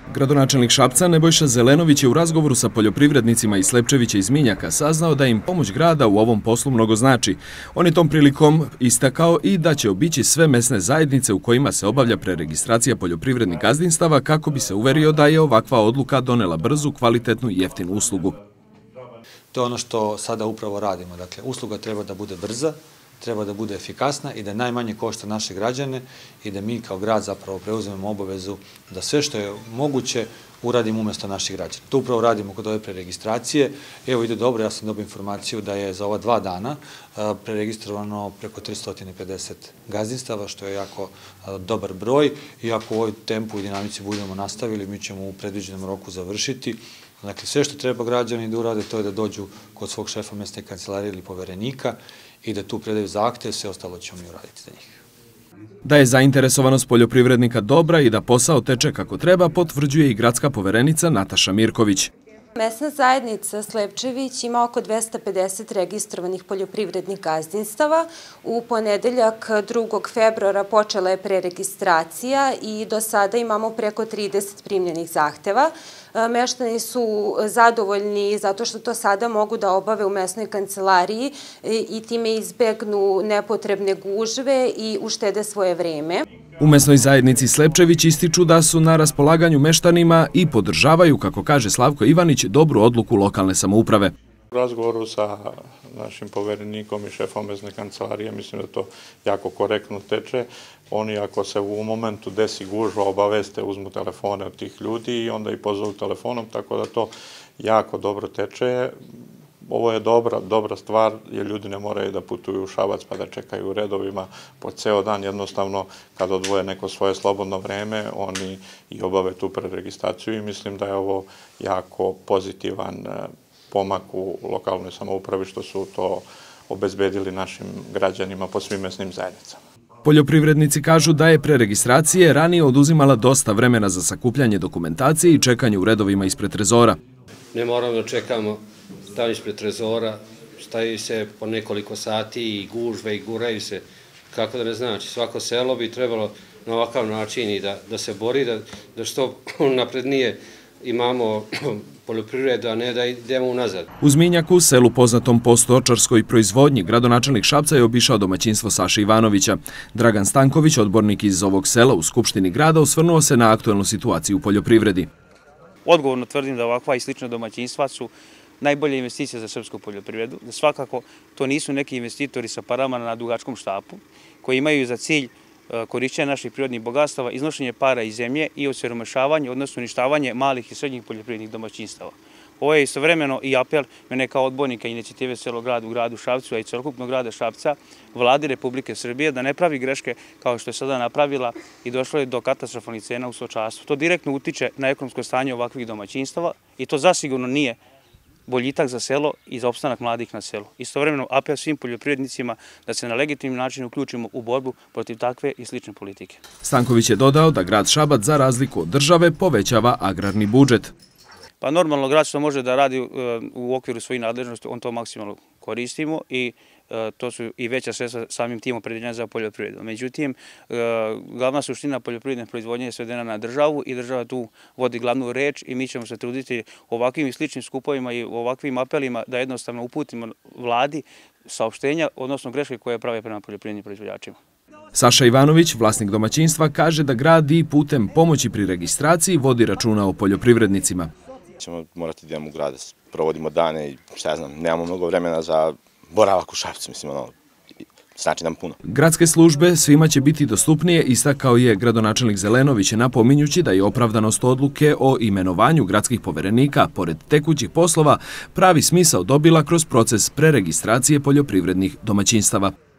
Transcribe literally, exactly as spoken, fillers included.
Gradonačelnik Šapca Nebojša Zelenović je u razgovoru sa poljoprivrednicima iz Slepčevića i Zminjaka saznao da im pomoć grada u ovom poslu mnogo znači. On je tom prilikom istakao i da će obići sve mesne zajednice u kojima se obavlja preregistracija poljoprivrednih gazdinstava kako bi se uverio da je ovakva odluka donela brzu, kvalitetnu i jeftinu uslugu. To je ono što sada upravo radimo. Dakle, usluga treba da bude brza, treba da bude efikasna i da najmanje košta naše građane i da mi kao grad zapravo preuzmemo obavezu da sve što je moguće uradimo umjesto naših građana. To upravo radimo kod ove preregistracije. Evo ide dobro, ja sam dobio informaciju da je za ova dva dana preregistrovano preko tristo pedeset gazdinstava, što je jako dobar broj i ako u ovoj tempu i dinamici budemo nastavili, mi ćemo u predviđenom roku završiti. Dakle, sve što treba građani da urade, to je da dođu kod svog šefa mesne kancelarije ili poverenika i da tu predaju zahtev, sve ostalo ćemo mi uraditi za njih. Da je zainteresovanost poljoprivrednika dobra i da posao teče kako treba, potvrđuje i gradska poverenica Nataša Mirković. Mesna zajednica Slepčević ima oko dvesta pedeset registrovanih poljoprivrednih gazdinstava. U ponedeljak drugog februara počela je preregistracija i do sada imamo preko trideset primljenih zahteva. Meštani su zadovoljni zato što to sada mogu da obave u mesnoj kancelariji i time izbegnu nepotrebne gužve i uštede svoje vreme. U mesnoj zajednici Slepčević ističu da su na raspolaganju meštanima i podržavaju, kako kaže Slavko Ivanić, dobru odluku lokalne samouprave. U razgovoru sa našim poverenikom i šefom mesne kancelarije mislim da to jako korektno teče. Oni ako se u momentu desi gužva obaveste, uzmu telefone od tih ljudi i onda i pozovu telefonom, tako da to jako dobro teče. Ovo je dobra, dobra stvar jer ljudi ne moraju da putuju u Šabac pa da čekaju u redovima po ceo dan. Jednostavno, kad odvoje neko svoje slobodno vreme, oni i obave tu preregistraciju i mislim da je ovo jako pozitivan pomak u lokalnoj samoupravi što su to obezbedili našim građanima po svim mesnim zajednicama. Poljoprivrednici kažu da je preregistracije ranije oduzimala dosta vremena za sakupljanje dokumentacije i čekanje u redovima ispred trezora. Ne moramo da čekamo tamo ispred trezora, stavi se po nekoliko sati i gužve i guraju se. Kako da ne znači, svako selo bi trebalo na ovakav način i da, da se bori, da, da što naprednije imamo poljoprivredu, a ne da idemo unazad. U Zminjaku, selu poznatom po stočarskoj proizvodnji, gradonačelnik Šapca je obišao domaćinstvo Saše Ivanovića. Dragan Stanković, odbornik iz ovog sela u Skupštini grada, osvrnuo se na aktuelnu situaciju u poljoprivredi. Odgovorno tvrdim da ovakva i slična domaćinstva su najbolje investicije za srpsku poljoprivredu, da svakako to nisu neki investitori sa parama na dugačkom štapu, koji imaju za cilj korišćenje naših prirodnih bogatstava, iznošenje para iz zemlje i osiromašavanje, odnosno uništavanje malih i srednjih poljoprivrednih domaćinstava. Ovo je istovremeno i apel mene kao odbornika inicijative Selo grad u gradu Šapcu, a i celokupnog grada Šapca, Vladi Republike Srbije, da ne pravi greške kao što je sada napravila i došlo je do katastrofalnih cena u stočarstvu. To direktno utiče na ekonomsko stanje ovakvih domaćinstava i to zasigurno nije boljitak za selo i za opstanak mladih na selu. Istovremeno apel svim poljoprivrednicima da se na legitimni način uključimo u borbu protiv takve i slične politike. Stanković je dodao da grad Šabac za razliku od države povećava agrarni budžet. Pa normalno grad što može da radi u okviru svojih nadležnosti, on to maksimalno koristimo i to su i veća sredstva samim tim opredeljenja za poljoprivredu. Međutim, glavna suština poljoprivredne proizvodnje je svedena na državu i država tu vodi glavnu reč i mi ćemo se truditi ovakvim i sličnim skupovima i ovakvim apelima da jednostavno uputimo vladi saopštenja, odnosno greške koje prave prema poljoprivrednim proizvođačima. Saša Ivanović, vlasnik domaćinstva, kaže da grad i putem pomoći pri registraciji vodi računa o poljoprivrednicima. Ćemo morati da idemo u grad, provodimo dane i šta ja znam, nemamo mnogo vremena za boravak u Šapcu, mislim, ono, znači nam puno. Gradske službe svima će biti dostupnije, istakao je gradonačelnik Zelenović, napominjući da je opravdanost odluke o imenovanju gradskih poverenika, pored tekućih poslova, pravi smisao dobila kroz proces preregistracije poljoprivrednih domaćinstava.